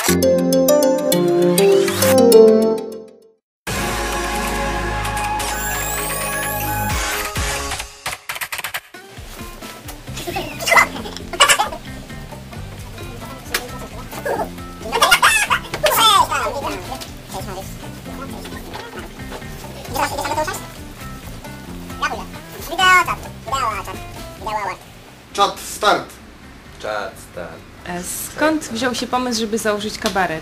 Czat start! Czad, start. Skąd wziął się pomysł, żeby założyć kabaret?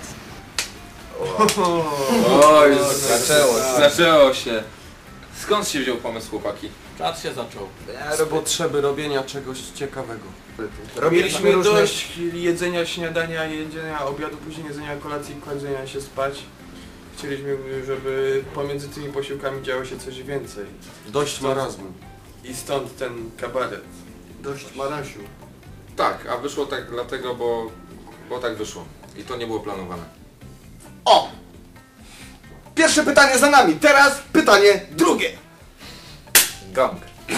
Oj, Zaczęło się. skąd się wziął pomysł, chłopaki? Czad się zaczął. Z potrzeby robienia czegoś ciekawego. Robiliśmy Mieliśmy różne... dość jedzenia śniadania, jedzenia obiadu, później jedzenia kolacji i kładzenia się spać. Chcieliśmy, żeby pomiędzy tymi posiłkami działo się coś więcej. Dość marazmu. I stąd ten kabaret. Dość marasiu. Tak, a wyszło tak dlatego, bo tak wyszło. I to nie było planowane. O! Pierwsze pytanie za nami, teraz pytanie drugie. Gong.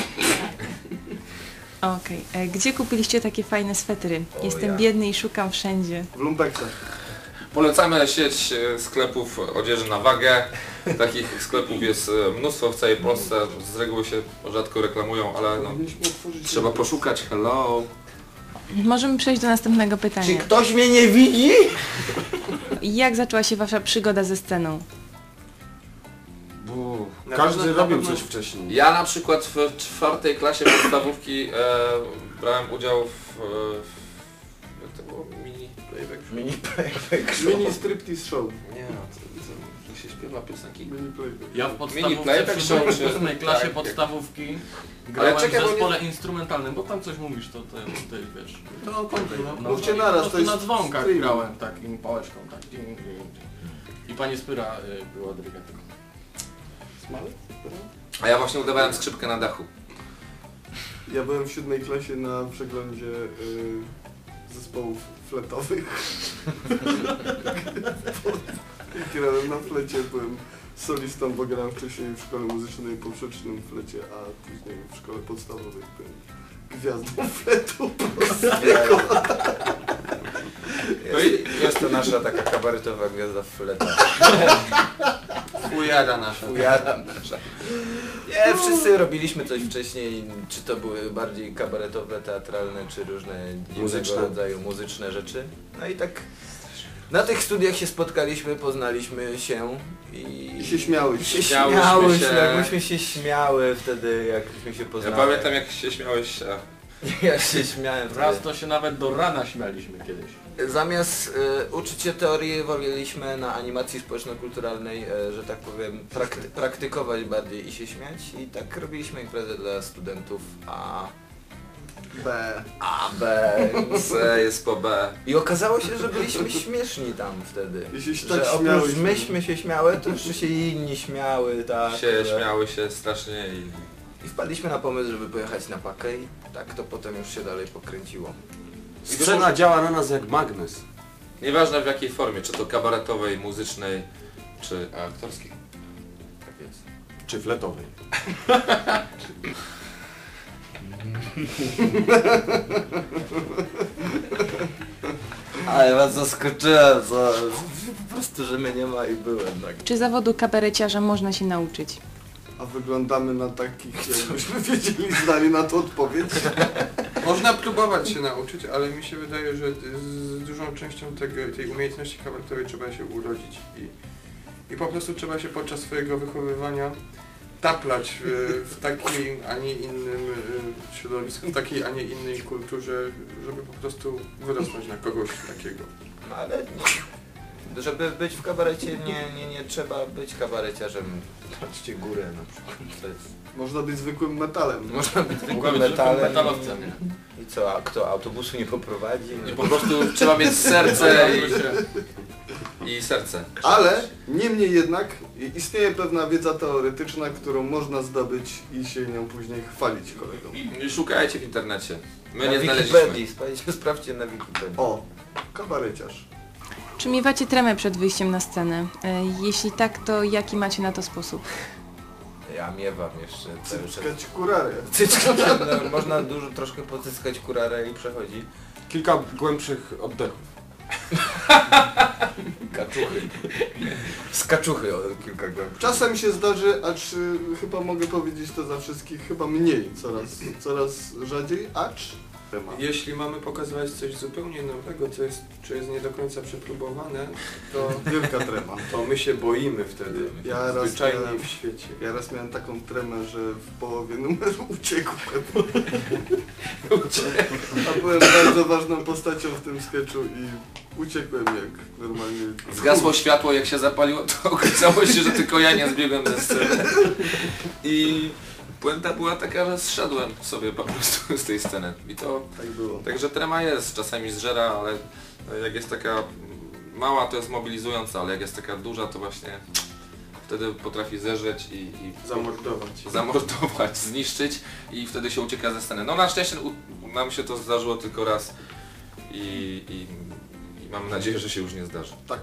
Okej. Gdzie kupiliście takie fajne swetry? Jestem ja. biedny i szukam wszędzie. W lumpeksach. Polecamy sieć sklepów odzieży na wagę. Takich sklepów jest mnóstwo w całej Polsce. Z reguły się rzadko reklamują, ale no, trzeba poszukać. Hello. Możemy przejść do następnego Czy pytania. ktoś mnie nie widzi? Jak zaczęła się wasza przygoda ze sceną? Bo Na każdy pewno- robił na pewno- coś wcześniej. Ja na przykład w 4. klasie podstawówki brałem udział w jak to było? Mini playback show? Mini playback show. Mini striptease show. Nie no, to się śpiewa piosenki. Mini playback. Ja w podstawówce playback w show, czy- 8. klasie tak, podstawówki grałem czekaj, w bo zespole instrumentalnym, bo tam coś mówisz, to ty wiesz. No okej, No, mówcie i naraz, po to jest prostu na dzwonkach stream. grałem takim pałeczką, tak. I pani Spyra była dyrygentką. Smały? A ja właśnie udawałem skrzypkę na dachu. Ja byłem w 7. klasie na przeglądzie zespołów fletowych. I grałem na flecie, byłem solistą, bo grałem wcześniej w szkole muzycznej poprzecznym flecie, a później w szkole podstawowej byłem gwiazdą fletu. Jest to nasza taka kabaretowa gwiazda w fleta. Fujada nasza. Ujada nasza. Nie, wszyscy robiliśmy coś wcześniej, czy to były bardziej kabaretowe, teatralne, czy różne innego Muzyczne. rodzaju muzyczne rzeczy. No i tak na tych studiach się spotkaliśmy, poznaliśmy się I się śmiały. Śmiałyśmy się. jakbyśmy się śmiały wtedy, jakbyśmy się Ja poznali. pamiętam jak się śmiałeś. Ja się śmiałem Raz wtedy. to się nawet do rana śmialiśmy kiedyś. Zamiast uczyć się teorii, woleliśmy na animacji społeczno-kulturalnej, że tak powiem, praktykować bardziej i się śmiać. I tak robiliśmy imprezę dla studentów A, B. B, C jest po B. I okazało się, że byliśmy śmieszni tam wtedy. I się Że tak oprócz śmiałyśmy. myśmy się śmiały, to jeszcze się i inni śmiały, tak. Śmiały się strasznie I wpadliśmy na pomysł, żeby pojechać na pakę i tak to potem już się dalej pokręciło. Scena działa na nas jak magnes. nieważne w jakiej formie, czy to kabaretowej, muzycznej, czy aktorskiej. Tak jest. Czy fletowej. Ale was zaskoczyłem, co? Po prostu, że mnie nie ma i byłem tak. Czy zawodu kabareciarza można się nauczyć? A wyglądamy na takich, jakbyśmy wiedzieli, znali na to odpowiedź. Można próbować się nauczyć, ale mi się wydaje, że z dużą częścią tej umiejętności kabaretowej trzeba się urodzić i po prostu trzeba się podczas swojego wychowywania taplać w takim, a nie innym środowisku, w takiej, a nie innej kulturze, żeby po prostu wyrosnąć na kogoś takiego. No ale żeby być w kabarecie nie trzeba być kabareciarzem. Patrzcie górę na przykład. To jest... Można być zwykłym metalem. Można być zwykłym Mogłem być metalem. metalowcem. I co, a kto autobusu nie poprowadzi? I po prostu trzeba mieć serce i serce. Ale niemniej jednak istnieje pewna wiedza teoretyczna, którą można zdobyć i się nią później chwalić kolegom. I szukajcie w internecie. My Na nie znaleźliśmy. Wikipedii, sprawdźcie na Wikipedii. O, kabareciarz. Czy miewacie tremę przed wyjściem na scenę? Jeśli tak, to jaki macie na to sposób? Ja miewam jeszcze cały czas. Cyckać kurarę. No, można troszkę pocyskać kurarę i przechodzi. Kilka głębszych oddechów. kaczuchy. Z kaczuchy o kilka gram. Czasem się zdarzy, acz chyba mogę powiedzieć to za wszystkich, chyba mniej, coraz rzadziej, acz temat. Jeśli mamy pokazywać coś zupełnie nowego, co jest nie do końca przepróbowane, to Wielka trema. to my się boimy wtedy. Ja raz Zwyczajnie miałem- w świecie. Ja raz miałem taką tremę, że w połowie numeru uciekłem. A byłem bardzo ważną postacią w tym sketchu i uciekłem jak normalnie... Zgasło światło, jak się zapaliło, to okazało się, że tylko ja nie zbiegłem ze sceny. I puenta była taka, że zszedłem sobie po prostu z tej sceny. I to... Tak było. Także trema jest, czasami zżera, ale jak jest taka mała, to jest mobilizująca, ale jak jest taka duża, to właśnie wtedy potrafi zeżreć i zamordować, zniszczyć i wtedy się ucieka ze sceny. No na szczęście nam się to zdarzyło tylko raz i mam nadzieję, że się już nie zdarzy. Tak.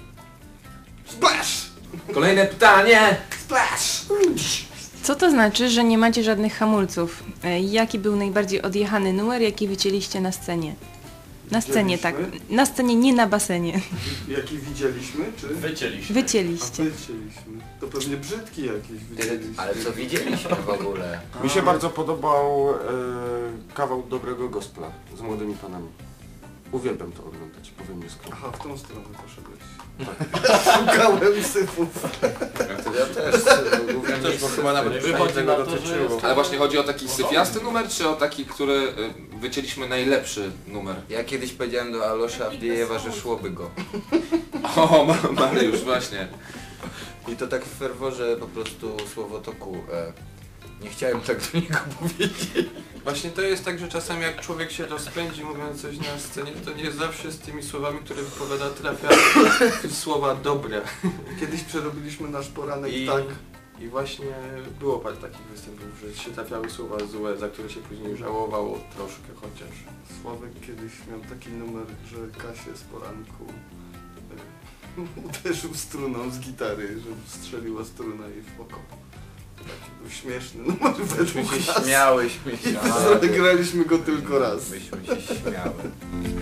Splash! Kolejne pytanie! Splash! Co to znaczy, że nie macie żadnych hamulców? Jaki był najbardziej odjechany numer, jaki wycięliście na scenie? Na scenie, tak. Widzieliśmy? Na scenie, nie na basenie. Jaki widzieliśmy, czy? Wycięliśmy. A Wycięliście. wycięliśmy. To pewnie brzydki jakiś wycięliśmy. Ale co widzieliśmy w ogóle? Mi się bardzo podobał kawał dobrego gospela z młodymi panami. Uwielbiam to oglądać, powiem nieskromnie. Aha, w tą stronę poszedłeś. Szukałem syfów. Ja też głównie Też, bo chyba nawet Wychodzi przynajmniej tego na to, że dotyczyło. jest- Ale właśnie chodzi o taki syfiasty numer, czy o taki, który wycięliśmy najlepszy numer? Ja kiedyś powiedziałem do Alosza Awdiejewa, że szłoby go. O, Mariusz, właśnie. I to tak w ferworze po prostu słowotoku. Nie chciałem tak do niego powiedzieć. Właśnie to jest tak, że czasami jak człowiek się rozpędzi mówiąc coś na scenie, to nie zawsze z tymi słowami, które wypowiada, trafia słowa dobre. Kiedyś przerobiliśmy nasz poranek I, tak. I właśnie było parę takich występów, że się trafiały słowa złe, za które się później żałowało troszkę chociaż. Sławek kiedyś miał taki numer, że Kasię z poranku uderzył struną z gitary, że strzeliła struna jej w oko. Taki był śmieszny numer według Myśmy się nas. śmiałyśmy się. Zagraliśmy go tylko raz. Myśmy się śmiały.